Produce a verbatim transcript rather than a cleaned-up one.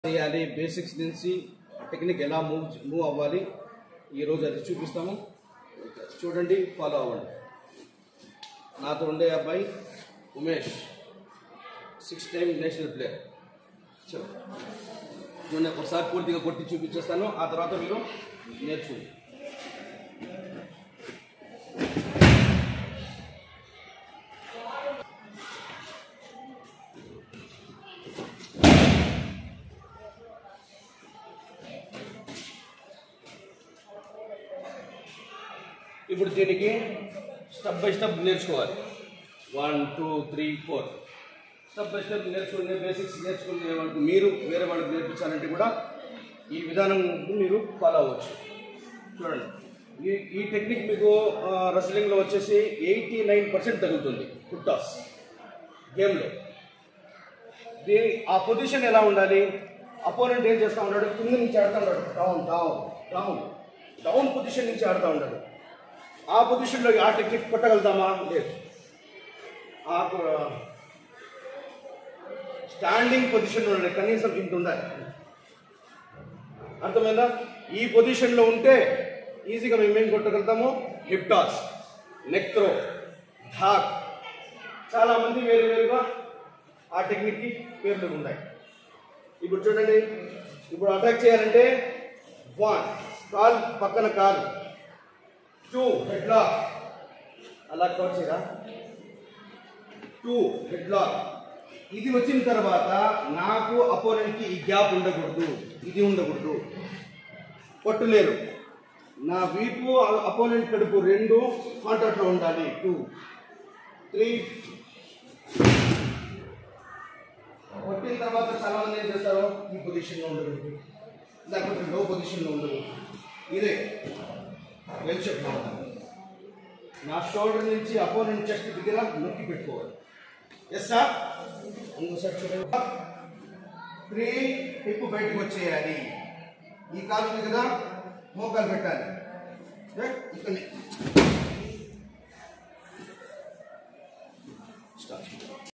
చేయాలి బేసిక్స్ నుంచి టెక్నిక్ ఎలా మూవ్ మూవ్ అవ్వాలి ఈరోజు అది చూపిస్తాము. చూడండి, ఫాలో అవ్వండి. నాతో ఉండే అబ్బాయి Umesh, six time national player. నేను ఒకసారి పూర్తిగా కొట్టి చూపించేస్తాను, ఆ తర్వాత మీరు నేర్చుకోండి. ఇప్పుడు దీనికి స్టెప్ బై స్టెప్ నేర్చుకోవాలి. One two three four step by step నేర్చుకునే బేసిక్స్ నేర్చుకునే వాళ్ళకి మీరు వేరే వాళ్ళకి నేర్పించాలంటే కూడా ఈ విధానం మీరు ఫాలో అవ్వచ్చు. చూడండి, ఈ ఈ టెక్నిక్ మీకు రెస్లింగ్లో వచ్చేసి ఎయిటీ నైన్ పర్సెంట్ తగ్గుతుంది ఫుట్ టాస్ గేమ్లో. దీని ఆ పొజిషన్ ఎలా ఉండాలి? అపోనెంట్ ఏం చేస్తూ ఉన్నాడు? కింద నుంచి ఆడుతూ ఉన్నాడు, down down down down position నుంచి ఆడుతూ ఉన్నాడు. ఆ పొజిషన్లో ఆ టెక్నిక్ కొట్టగలుగుతామా? లేదు. ఆ స్టాండింగ్ పొజిషన్లో ఉండాలి, కనీసం ఇంత ఉండాలి. అర్థమైందా? ఈ పొజిషన్లో ఉంటే ఈజీగా మేము ఏం కొట్టగలుగుతాము? హిప్ టాస్, నెక్ త్రో, ధాక్. చాలామంది వేరు వేరుగా ఆ టెక్నిక్కి పేర్లు ఉన్నాయి. ఇప్పుడు చూడండి, ఇప్పుడు అటాక్ చేయాలంటే వన్, కాల్ పక్కన కాల్, టూ హెడ్ లాక్, అలా కోర్చిరా, టూ హెడ్ లాక్. ఇది వచ్చిన తర్వాత నాకు అపోనెంట్కి ఈ గ్యాప్ ఉండకూడదు, ఇది ఉండకూడదు, కొట్టలేరు. నా వీపు అపోనెంట్ కడుపు రెండు కాంటాక్ట్లో ఉండాలి. టూ త్రీ కొట్టిన తర్వాత చాలా మంది ఏం చేస్తారు? ఈ పొజిషన్లో ఉండదు, లేకపోతే లో పొజిషన్లో ఉండదు. ఇదే వెల్ షేప్ లో ఉండాలి. నా షోల్డర్ నుంచి అపోనెంట్ చెస్ట్ దగ్గర నొక్కి పెట్టుకోవాలి. Yes sir. ఇంకోసారి చూడండి. త్రీ, హిప్ బయటకు వచ్చేయాలి. ఈ కాలు ఉంది కదా, మోకాలు పెట్టాలి. ఇక్కడ